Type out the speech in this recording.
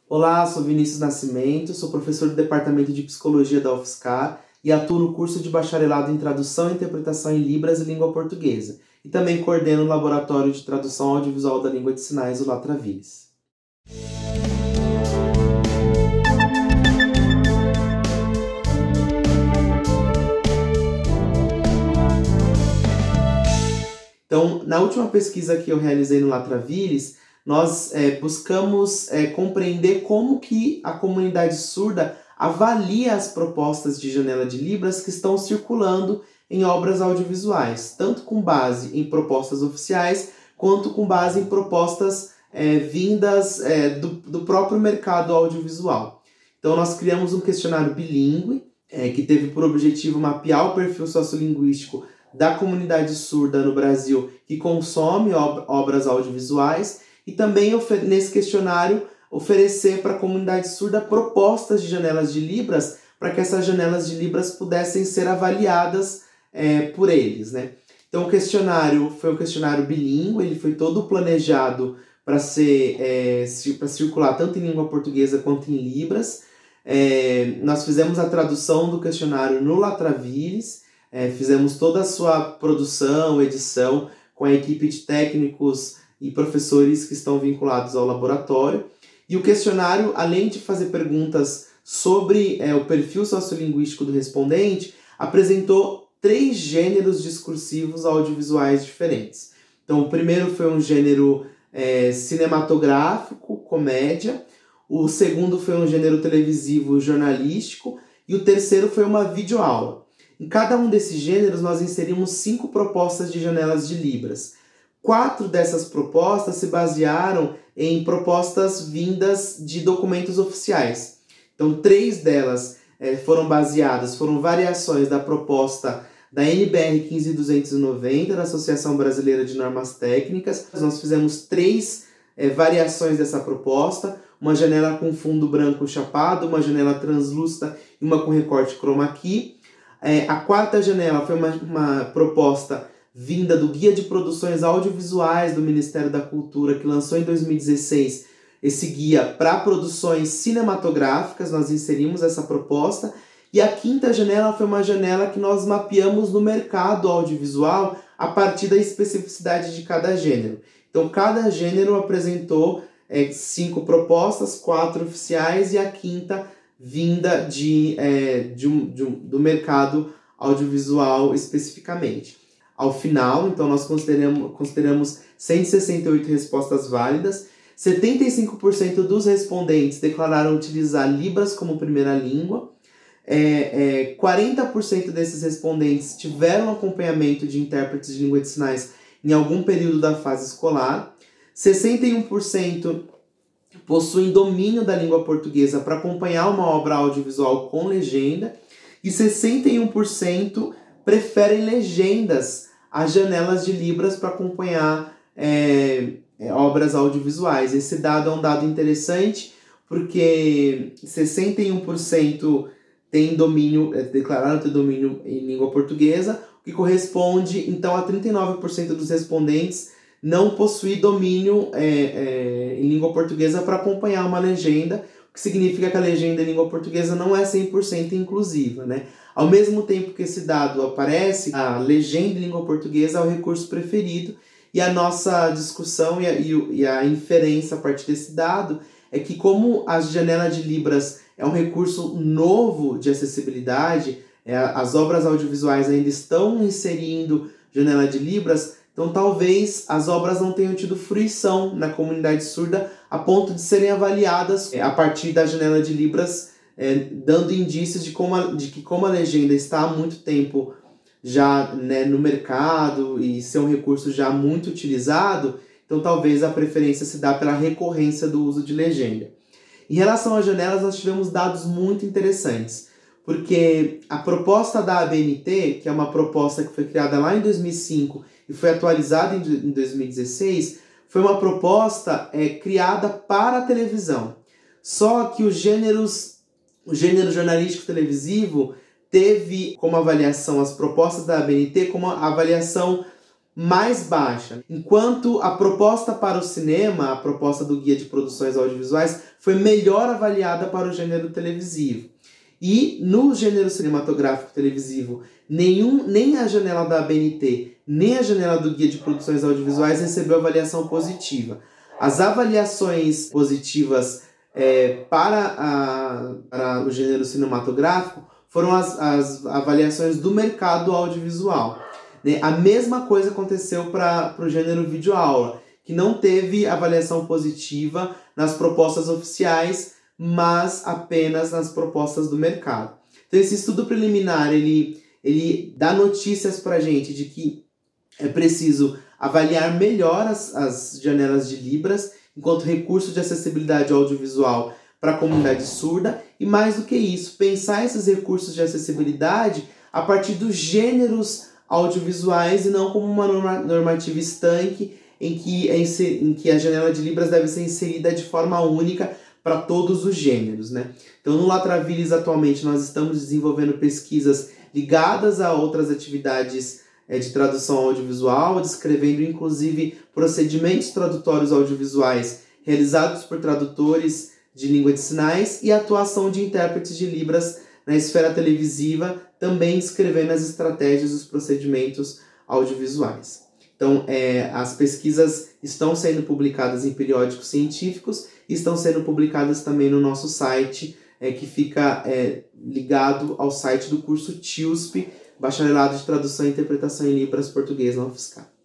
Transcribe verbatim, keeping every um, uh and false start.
Olá, sou Vinícius Nascimento, sou professor do Departamento de Psicologia da UFSCar e atuo no curso de Bacharelado em Tradução e Interpretação em Libras e Língua Portuguesa, e também coordeno o Laboratório de Tradução Audiovisual da Língua de Sinais, o Latravires. Então, na última pesquisa que eu realizei no Latravires, nós é, buscamos é, compreender como que a comunidade surda avalia as propostas de janela de Libras que estão circulando em obras audiovisuais, tanto com base em propostas oficiais, quanto com base em propostas é, vindas é, do, do próprio mercado audiovisual. Então, nós criamos um questionário bilíngue, é, que teve por objetivo mapear o perfil sociolinguístico da comunidade surda no Brasil que consome ob- obras audiovisuais e também nesse questionário oferecer para a comunidade surda propostas de janelas de Libras para que essas janelas de Libras pudessem ser avaliadas é, por eles, né? Então o questionário foi um questionário bilíngue, ele foi todo planejado para ser é, para circular tanto em língua portuguesa quanto em Libras. É, nós fizemos a tradução do questionário no Latravires. É, fizemos toda a sua produção, edição, com a equipe de técnicos e professores que estão vinculados ao laboratório. E o questionário, além de fazer perguntas sobre é, o perfil sociolinguístico do respondente, apresentou três gêneros discursivos audiovisuais diferentes. Então, o primeiro foi um gênero é, cinematográfico, comédia. O segundo foi um gênero televisivo, jornalístico. E o terceiro foi uma videoaula. Em cada um desses gêneros, nós inserimos cinco propostas de janelas de Libras. Quatro dessas propostas se basearam em propostas vindas de documentos oficiais. Então, três delas é, foram baseadas, foram variações da proposta da N B R quinze mil duzentos e noventa, da Associação Brasileira de Normas Técnicas. Nós fizemos três é, variações dessa proposta, uma janela com fundo branco chapado, uma janela translúcida e uma com recorte chroma key. É, a quarta janela foi uma, uma proposta vinda do Guia de Produções Audiovisuais do Ministério da Cultura, que lançou em dois mil e dezesseis esse guia para produções cinematográficas. Nós inserimos essa proposta. E a quinta janela foi uma janela que nós mapeamos no mercado audiovisual a partir da especificidade de cada gênero. Então, cada gênero apresentou é, cinco propostas, quatro oficiais e a quinta vinda de, é, de um, de um, do mercado audiovisual especificamente. Ao final, então, nós consideramos, consideramos cento e sessenta e oito respostas válidas, setenta e cinco por cento dos respondentes declararam utilizar Libras como primeira língua, é, é, quarenta por cento desses respondentes tiveram acompanhamento de intérpretes de língua de sinais em algum período da fase escolar, sessenta e um por cento possuem domínio da língua portuguesa para acompanhar uma obra audiovisual com legenda e sessenta e um por cento preferem legendas às janelas de Libras para acompanhar é, é, obras audiovisuais. Esse dado é um dado interessante porque sessenta e um por cento tem domínio, é, declararam ter domínio em língua portuguesa, o que corresponde então a trinta e nove por cento dos respondentes não possui domínio é, é, em língua portuguesa para acompanhar uma legenda, o que significa que a legenda em língua portuguesa não é cem por cento inclusiva, né? Ao mesmo tempo que esse dado aparece, a legenda em língua portuguesa é o recurso preferido, e a nossa discussão e a, e a inferência a partir desse dado é que, como a janela de Libras é um recurso novo de acessibilidade, é, as obras audiovisuais ainda estão inserindo janela de Libras, então talvez as obras não tenham tido fruição na comunidade surda a ponto de serem avaliadas é, a partir da janela de Libras, é, dando indícios de, como a, de que como a legenda está há muito tempo já, né, no mercado e ser um recurso já muito utilizado, então talvez a preferência se dá pela recorrência do uso de legenda. Em relação às janelas, nós tivemos dados muito interessantes, porque a proposta da A B N T, que é uma proposta que foi criada lá em dois mil e cinco e foi atualizada em dois mil e dezesseis, foi uma proposta é, criada para a televisão. Só que os gêneros, o gênero jornalístico televisivo teve como avaliação as propostas da A B N T como a avaliação mais baixa, enquanto a proposta para o cinema, a proposta do Guia de Produções Audiovisuais, foi melhor avaliada para o gênero televisivo. E no gênero cinematográfico televisivo, nenhum, nem a janela da A B N T, nem a janela do Guia de Produções Audiovisuais recebeu avaliação positiva. As avaliações positivas é, para, a, para o gênero cinematográfico foram as, as avaliações do mercado audiovisual. Né? A mesma coisa aconteceu para o gênero videoaula, que não teve avaliação positiva nas propostas oficiais, mas apenas nas propostas do mercado. Então esse estudo preliminar, ele, ele dá notícias para a gente de que é preciso avaliar melhor as, as janelas de Libras enquanto recurso de acessibilidade audiovisual para a comunidade surda, e mais do que isso, pensar esses recursos de acessibilidade a partir dos gêneros audiovisuais e não como uma norma, normativa estanque em que, em que a janela de Libras deve ser inserida de forma única para todos os gêneros, né? Então, no Latravillers, atualmente, nós estamos desenvolvendo pesquisas ligadas a outras atividades é, de tradução audiovisual, descrevendo, inclusive, procedimentos tradutórios audiovisuais realizados por tradutores de língua de sinais e atuação de intérpretes de Libras na esfera televisiva, também descrevendo as estratégias e os procedimentos audiovisuais. Então, é, as pesquisas estão sendo publicadas em periódicos científicos e estão sendo publicadas também no nosso site, é, que fica é, ligado ao site do curso T I U S P, Bacharelado de Tradução e Interpretação em Libras Português na UFSCar.